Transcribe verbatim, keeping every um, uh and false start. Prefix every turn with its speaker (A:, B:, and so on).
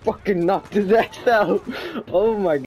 A: fucking knocked his ass out. Oh my god.